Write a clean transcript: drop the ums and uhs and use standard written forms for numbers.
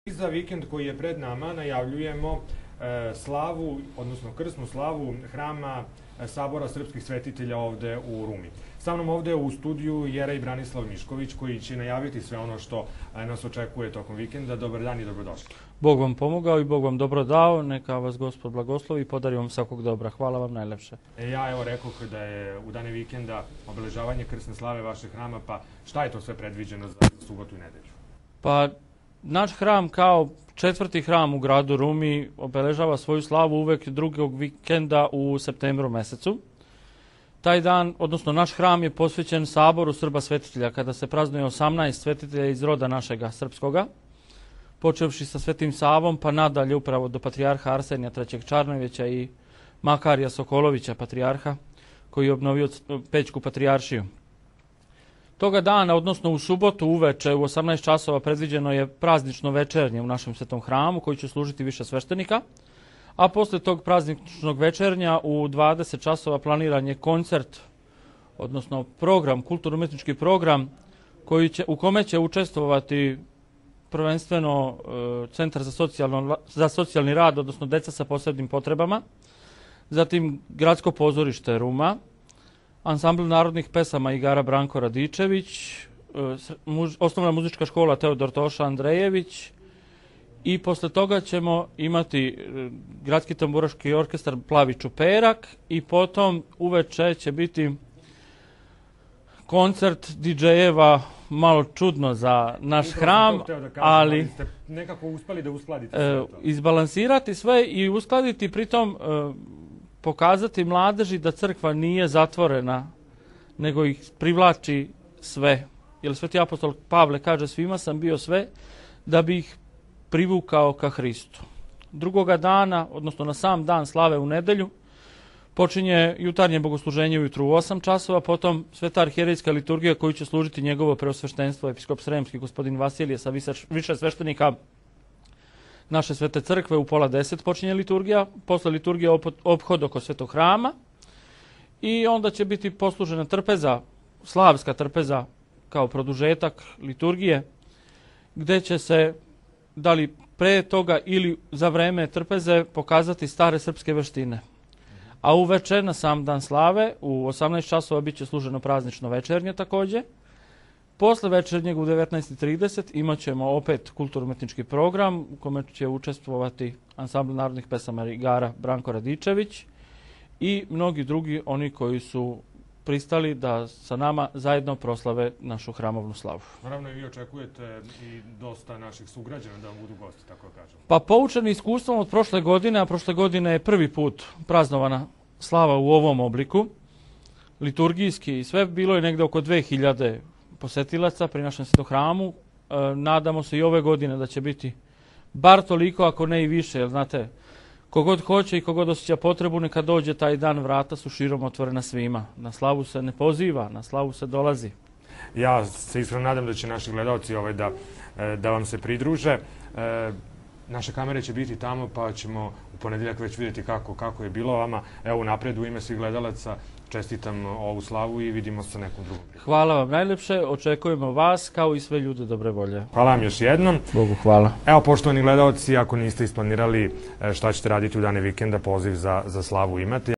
Za vikend koji je pred nama najavljujemo slavu, odnosno krsnu slavu hrama Sabora srpskih svetitelja ovde u Rumi. Sa mnom ovde u studiju Jerej Branislav Mišković koji će najaviti sve ono što nas očekuje tokom vikenda. Dobar dan i dobrodošli. Bog vam pomogao i Bog vam dobro dao, neka vas Gospod blagoslovi i podari vam svakog dobra. Hvala vam najlepše. Ja evo rekoh da je u dane vikenda obeležavanje krsne slave vašeg hrama, pa šta je to sve predviđeno za subotu i nedelju? Pa naš hram kao četvrti hram u gradu Rumi obeležava svoju slavu uvek drugog vikenda u septembru mesecu. Taj dan, odnosno naš hram je posvećen Saboru Srba svetitelja, kada se praznuje 18 svetitelja iz roda našega srpskoga, počevši sa Svetim Savom, pa nadalje upravo do patrijarha Arsenija III. Čarnojevića i Makarija Sokolovića, patrijarha, koji je obnovio Pećku patrijaršiju. Toga dana, odnosno u subotu uveče u 18 časova predviđeno je praznično večernje u našem svetom hramu koji će služiti više sveštenika, a posle tog prazničnog večernja u 20 časova planiran je koncert, odnosno program, kulturno-umetnički program u kome će učestvovati prvenstveno Centar za socijalni rad, odnosno deca sa posebnim potrebama, zatim Gradsko pozorište Ruma, Ansambl narodnih pesama Igara Branko Radičević, Osnovna muzička škola Teodor Toša Andrejević i posle toga ćemo imati Gradski tamburaški orkestar Plavi čuperak i potom uveče će biti koncert DJ-eva, malo čudno za naš hram, ali ste nekako uspeli da uskladite sve to. Izbalansirati sve i uskladiti, pritom pokazati mladeži da crkva nije zatvorena, nego ih privlači sve. Jer sveti apostol Pavle kaže: svima sam bio sve da bi ih privukao ka Hristu. Drugoga dana, odnosno na sam dan slave u nedelju, počinje jutarnje bogosluženje ujutru u 8 časova, potom sveta arhijerejska liturgija koju će služiti njegovo preosveštenstvo, episkop Sremski, gospodin Vasilije, sa više sveštenika naše svete crkve. U 9:30 počinje liturgija, posle liturgije ophod oko svetog hrama i onda će biti poslužena trpeza, slavska trpeza kao produžetak liturgije, gde će se, da li pre toga ili za vreme trpeze, pokazati stare srpske veštine. A uveče na sam dan slave u 18 časova bit će služeno praznično večernje takođe. Posle večernjeg u 19:30 imat ćemo opet kulturno-umetnički program u kome će učestvovati Ansambl narodnih pesama Igara Branko Radičević i mnogi drugi, oni koji su pristali da sa nama zajedno proslave našu hramovnu slavu. Naravno i vi očekujete i dosta naših sugrađana da vam budu gosti, tako da kažem. Pa poučeni iskustvom od prošle godine, a prošle godine je prvi put praznovana slava u ovom obliku, liturgijski i sve, bilo je negde oko 2000 posetilaca pri našem svetom hramu. Nadamo se i ove godine da će biti bar toliko, ako ne i više, jer znate, kogod hoće i kogod osjeća potrebu, neka dođe taj dan, vrata su širom otvorena svima. Na slavu se ne poziva, na slavu se dolazi. Ja se iskreno nadam da će naši gledalci da vam se pridruže. Naše kamere će biti tamo, pa ćemo u ponedeljak već vidjeti kako je bilo vama. Evo napred u ime svih gledalaca čestitam ovu slavu i vidimo se nekom drugom. Hvala vam najlepše, očekujemo vas kao i sve ljude dobre volje. Hvala vam još jednom. Bogu hvala. Evo, poštovani gledalci, ako niste isplanirali šta ćete raditi u dane vikenda, poziv za slavu imate.